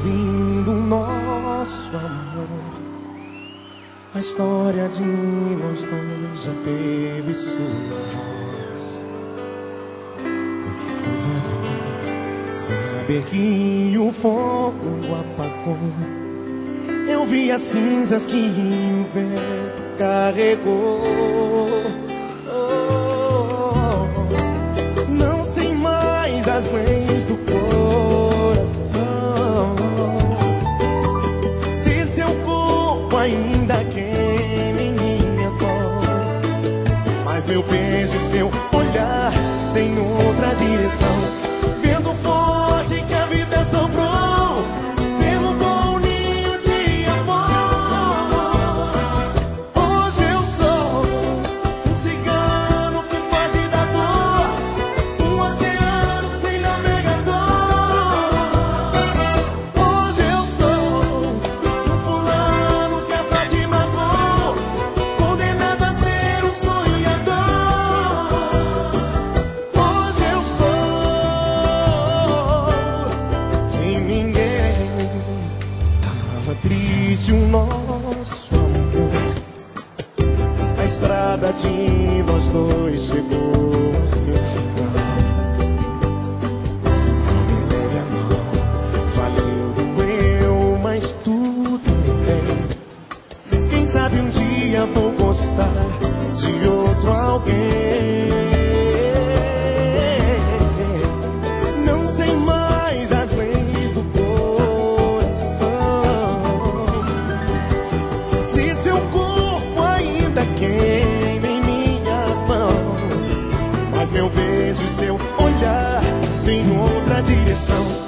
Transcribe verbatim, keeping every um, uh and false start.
ouvindo o nosso amor. A história de nós dois já teve sua voz. O que foi fazer? Saber que o fogo apagou. Eu vi as cinzas que o vento carregou. Oh, não sei mais as leis do coração. Se seu corpo ainda queima em minhas mãos, mas meu beijo e seu olhar tem outra direção. Vento forte que a vida sobrou, derrubou um ninho de amor. Hoje eu sou um cigano que foge da dor, um oceano sem navegador. Hoje eu sou um fulano que a sorte magoou, condenado a ser um sonhador. Hoje eu sou de ninguém. Tava triste o nosso amor, a estrada de nós dois chegou ao seu final. Não me leve a mal, valeu, doeu, mas tudo bem. Quem sabe um dia vou gostar de outro alguém. Não sei mais as leis do coração. Se seu corpo ainda queima em minhas mãos, mas meu beijo e seu olhar tem outra direção.